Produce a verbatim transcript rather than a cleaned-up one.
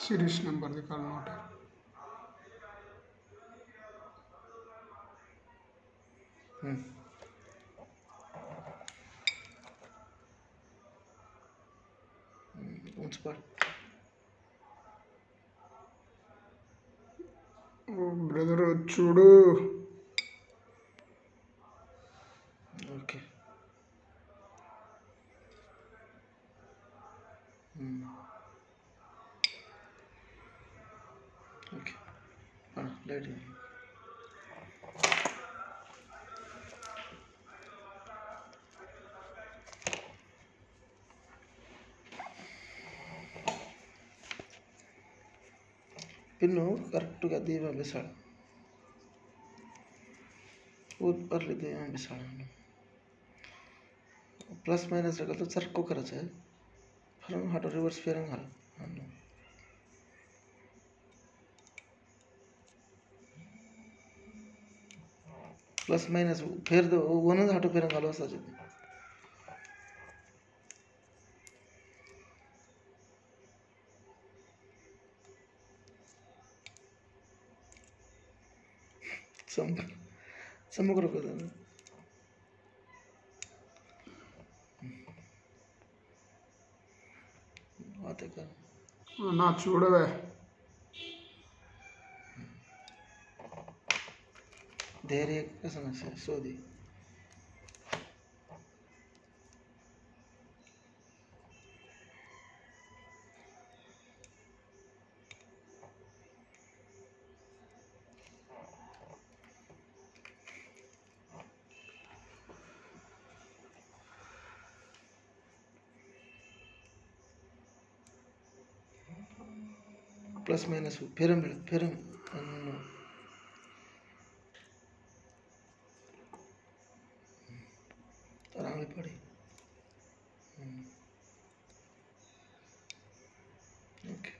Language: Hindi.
सीरीज नंबर निकालना होता है। हम्म उस पर ब्रदर చూడు ओके हम्म ओके हाँ लाइट పిన్ను కరెక్ట్గా దీపం వేసాడు ऊपर दे बिसाड़ा प्लस माइनस रखा तो सर्क को करा चाहे फिर हम हाटो रिवर्स फेरंग हाल हाँ प्लस माइनस फेर दो वन हाटो फेरंग हालो साजे सम समग्र को देना बातें कर ना చూడవే धैर्य का समस्या सोदी प्लस माइनस फिर हम फिर हम आराम से पड़ी ओके